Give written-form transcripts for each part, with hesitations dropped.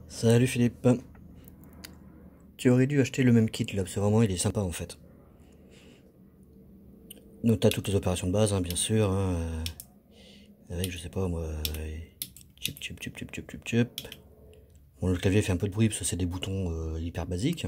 Salut Philippe, tu aurais dû acheter le même kit là, parce que vraiment il est sympa en fait. Donc t'as toutes les opérations de base, hein, bien sûr, hein, avec je sais pas moi, chip chip chip chip chip chip chip. Bon, le clavier fait un peu de bruit parce que c'est des boutons hyper basiques.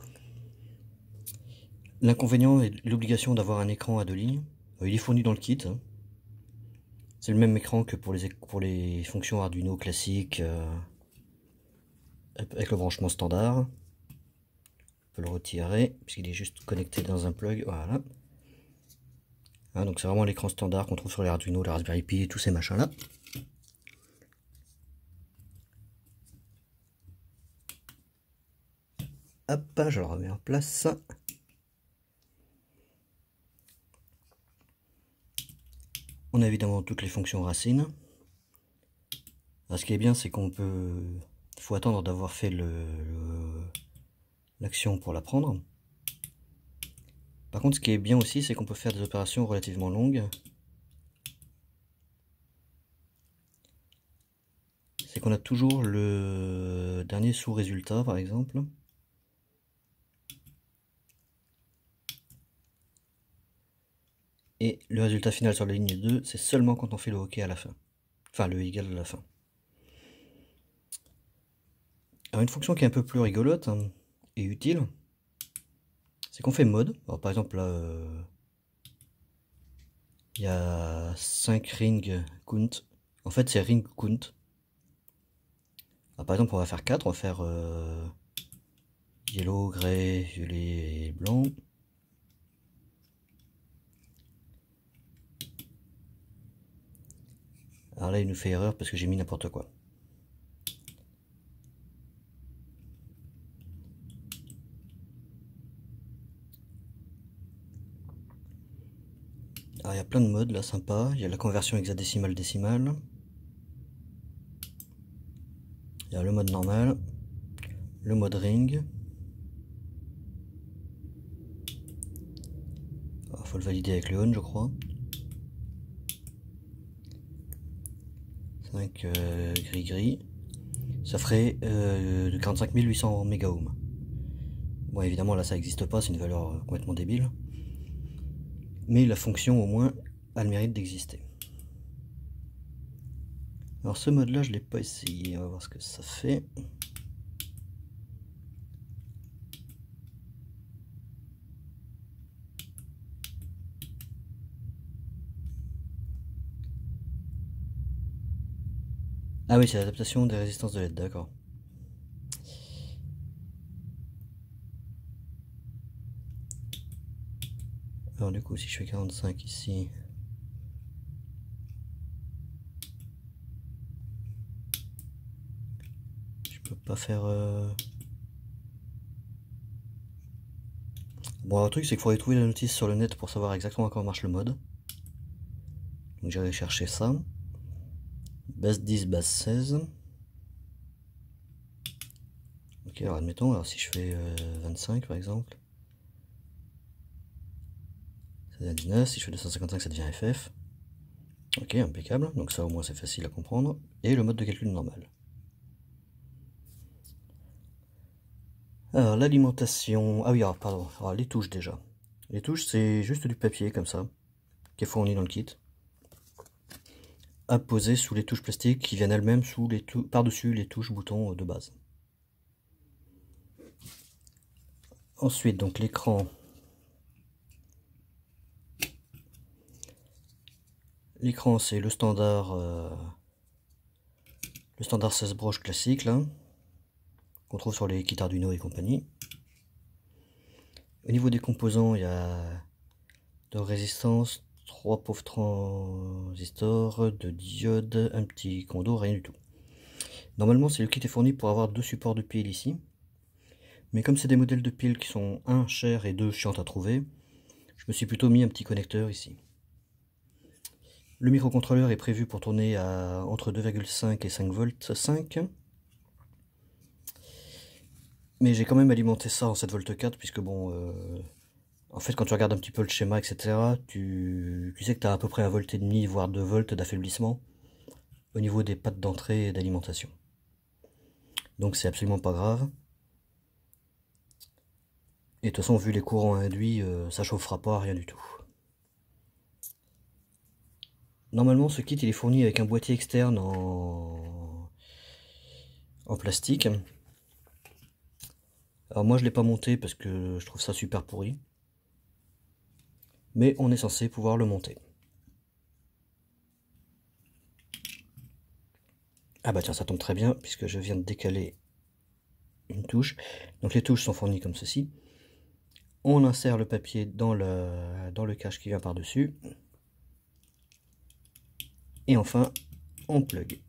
L'inconvénient est l'obligation d'avoir un écran à deux lignes. Il est fourni dans le kit, hein. C'est le même écran que pour les fonctions Arduino classiques, avec le branchement standard. On peut le retirer puisqu'il est juste connecté dans un plug, voilà. Hein, donc c'est vraiment l'écran standard qu'on trouve sur les Arduino, les Raspberry Pi et tous ces machins là. Hop, je le remets en place. On a évidemment toutes les fonctions racines. Alors, ce qui est bien, c'est qu'on peut... Il faut attendre d'avoir fait l'action pour la prendre. Par contre, ce qui est bien aussi, c'est qu'on peut faire des opérations relativement longues. C'est qu'on a toujours le dernier sous-résultat, par exemple. Et le résultat final sur la ligne 2, c'est seulement quand on fait le OK à la fin. Enfin, le égal à la fin. Alors, une fonction qui est un peu plus rigolote, hein, et utile, c'est qu'on fait mode. Alors, par exemple, là, il y a 5 ring count. En fait, c'est ring count. Alors, par exemple, on va faire 4. On va faire yellow, grey, violet et blanc. Alors là, il nous fait erreur parce que j'ai mis n'importe quoi. Alors, il y a plein de modes là, sympa. Il y a la conversion hexadécimale-décimale. Il y a le mode normal. Le mode ring. Il faut le valider avec le on, je crois. 5 gris-gris. Ça ferait de 45 800 mégaohms. Bon, évidemment, là, ça n'existe pas. C'est une valeur complètement débile. Mais la fonction, au moins, a le mérite d'exister. Alors ce mode là je l'ai pas essayé, on va voir ce que ça fait. Ah oui, c'est l'adaptation des résistances de LED, d'accord. Alors du coup si je fais 45 ici, je peux pas faire... Bon, le truc c'est qu'il faudrait trouver la notice sur le net pour savoir exactement comment marche le mode. Donc j'allais chercher ça. Base 10, base 16. Ok, alors admettons, alors si je fais 25 par exemple, ça devient 19, si je fais 255 ça devient FF. Ok, impeccable, donc ça au moins c'est facile à comprendre. Et le mode de calcul normal. Alors l'alimentation, ah oui, alors pardon, alors les touches déjà. Les touches c'est juste du papier comme ça, qui est fourni dans le kit, à poser sous les touches plastiques qui viennent elles-mêmes par-dessus les touches boutons de base. Ensuite, donc l'écran. L'écran c'est le standard 16 broches classique là, qu'on trouve sur les kits Arduino et compagnie. Au niveau des composants, il y a de résistance, 3 pauvres transistors, de diodes, un petit condo, rien du tout. Normalement, c'est le kit est fourni pour avoir 2 supports de piles ici. Mais comme c'est des modèles de piles qui sont 1 chers et 2 chiantes à trouver, je me suis plutôt mis un petit connecteur ici. Le microcontrôleur est prévu pour tourner à entre 2,5 et 5 volts 5. Mais j'ai quand même alimenté ça en 7 volts 4 puisque bon... en fait quand tu regardes un petit peu le schéma etc. Tu sais que tu as à peu près 1,5 volts voire 2 volts d'affaiblissement au niveau des pattes d'entrée et d'alimentation. Donc c'est absolument pas grave. Et de toute façon, vu les courants induits, ça chauffera pas, rien du tout. Normalement, ce kit il est fourni avec un boîtier externe en plastique. Alors moi je l'ai pas monté parce que je trouve ça super pourri. Mais on est censé pouvoir le monter. Ah bah tiens, ça tombe très bien puisque je viens de décaler une touche. Donc les touches sont fournies comme ceci. On insère le papier dans le cache qui vient par-dessus. Et enfin, on plug.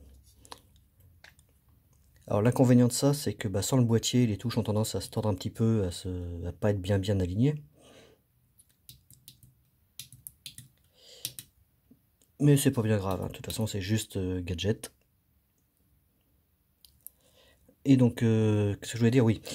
Alors l'inconvénient de ça, c'est que bah, sans le boîtier, les touches ont tendance à se tordre un petit peu, à pas être bien alignées. Mais c'est pas bien grave, hein. De toute façon c'est juste gadget. Et donc, ce que je voulais dire, oui.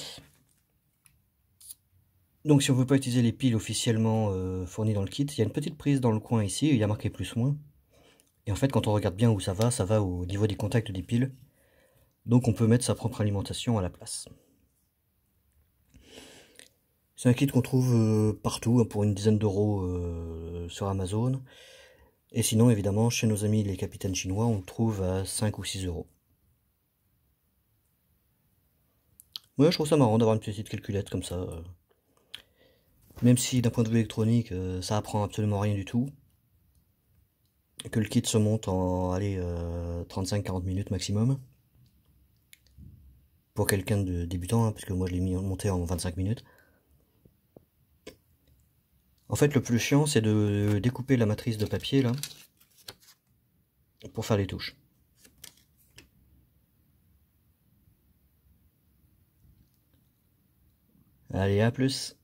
Donc si on veut pas utiliser les piles officiellement fournies dans le kit, il y a une petite prise dans le coin ici, il y a marqué plus/moins. Et en fait quand on regarde bien où ça va au niveau des contacts des piles. Donc on peut mettre sa propre alimentation à la place. C'est un kit qu'on trouve partout, hein, pour une dizaine d'euros sur Amazon. Et sinon, évidemment, chez nos amis les capitaines chinois, on le trouve à 5 ou 6 euros. Ouais, je trouve ça marrant d'avoir une petite calculette comme ça. Même si d'un point de vue électronique, ça apprend absolument rien du tout. Que le kit se monte en, allez, 35-40 minutes maximum. Pour quelqu'un de débutant, hein, parce que moi je l'ai monté en 25 minutes. En fait, le plus chiant, c'est de découper la matrice de papier, là, pour faire les touches. Allez, à plus!